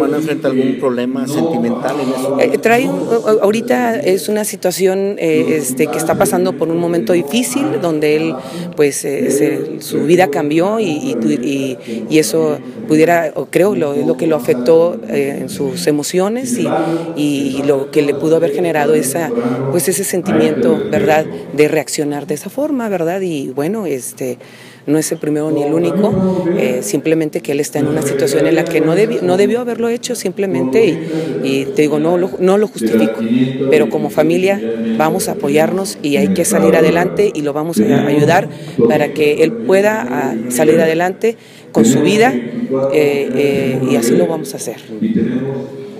hermana enfrenta algún problema sentimental en eso? Ahorita es una situación que está pasando por un momento difícil, donde él, pues, su vida cambió y eso pudiera, o creo, lo que lo afectó en sus emociones y lo que le pudo haber generado pues ese sentimiento, ¿verdad?, de reaccionar de esa forma, ¿verdad? Y bueno, no es el primero ni el único, simplemente que él está en una situación en la que no debió haberlo hecho simplemente y te digo, no lo justifico, pero como familia vamos a apoyarnos y hay que salir adelante y lo vamos a ayudar para que él pueda salir adelante con su vida y así lo vamos a hacer.